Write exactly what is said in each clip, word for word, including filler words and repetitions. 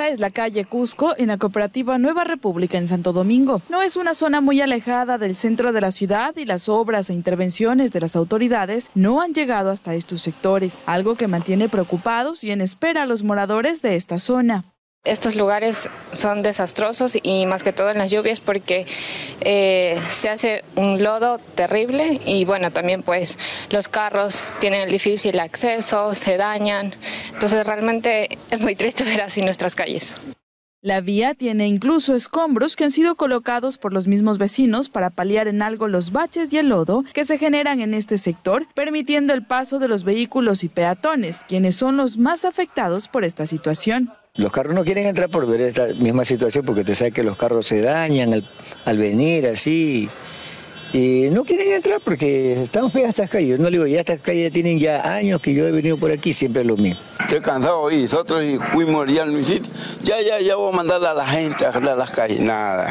Esta es la calle Cusco en la cooperativa Nueva República en Santo Domingo. No es una zona muy alejada del centro de la ciudad y las obras e intervenciones de las autoridades no han llegado hasta estos sectores, algo que mantiene preocupados y en espera a los moradores de esta zona. Estos lugares son desastrosos y más que todo en las lluvias porque eh, se hace un lodo terrible y bueno, también pues los carros tienen difícil acceso, se dañan, entonces realmente es muy triste ver así nuestras calles. La vía tiene incluso escombros que han sido colocados por los mismos vecinos para paliar en algo los baches y el lodo que se generan en este sector, permitiendo el paso de los vehículos y peatones, quienes son los más afectados por esta situación. Los carros no quieren entrar por ver esta misma situación porque te sabes que los carros se dañan al, al venir así. Y no quieren entrar porque están feas estas calles. Yo no digo, ya estas calles tienen ya años que yo he venido por aquí, siempre es lo mismo. Estoy cansado y nosotros fuimos ya al mi sitio. Ya, ya, ya voy a mandar a la gente a arreglar las calles. Nada.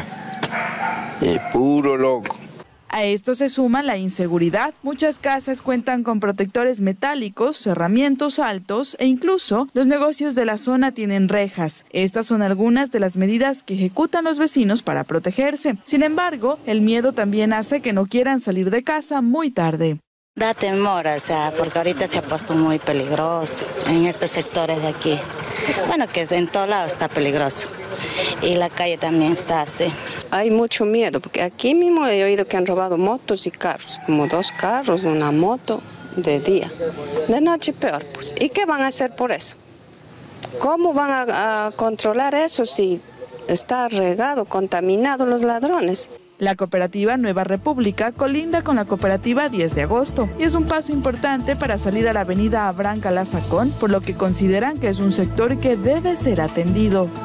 Es puro loco. A esto se suma la inseguridad. Muchas casas cuentan con protectores metálicos, cerramientos altos e incluso los negocios de la zona tienen rejas. Estas son algunas de las medidas que ejecutan los vecinos para protegerse. Sin embargo, el miedo también hace que no quieran salir de casa muy tarde. Da temor, o sea, porque ahorita se ha puesto muy peligroso en estos sectores de aquí. Bueno, que en todo lado está peligroso. Y la calle también está así. Hay mucho miedo, porque aquí mismo he oído que han robado motos y carros, como dos carros, una moto de día. De noche peor, pues. ¿Y qué van a hacer por eso? ¿Cómo van a, a controlar eso si está regado, contaminado los ladrones? La cooperativa Nueva República colinda con la cooperativa diez de agosto y es un paso importante para salir a la avenida Abraham Calazacón, por lo que consideran que es un sector que debe ser atendido.